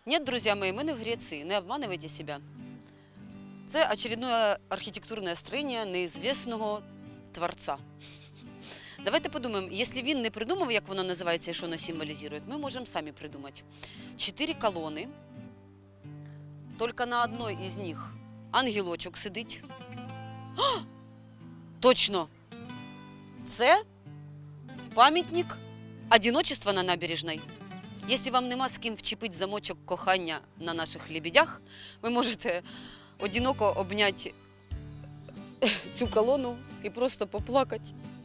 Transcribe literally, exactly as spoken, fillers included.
Нет, друзья мои, мы не в Греции, не обманывайте себя. Це очередное архітектурне строєння неізвісного творця. Давайте подумаємо, якщо він не придумав, як воно називається і що воно символізує, ми можемо самі придумати. Чотири колони, тільки на одній із них ангелочок сидить. О! Точно! Це пам'ятник одиночества на набережній. Якщо вам нема з ким вчепити замочок кохання на наших лебедях, ви можете одиноко обняти цю колону і просто поплакати.